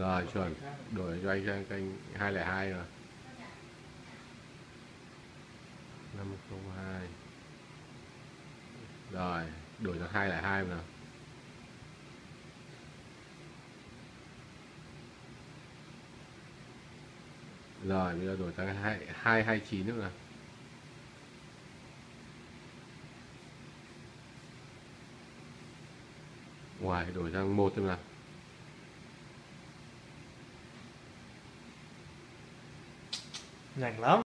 Rồi chuẩn, đổi cho anh sang kênh 202 rồi. 502. Rồi, đổi sang 202 rồi. Rồi, bây giờ đổi sang 229 nữa rồi. Ngoài đổi sang 1 thôi mà. Nhanh lắm.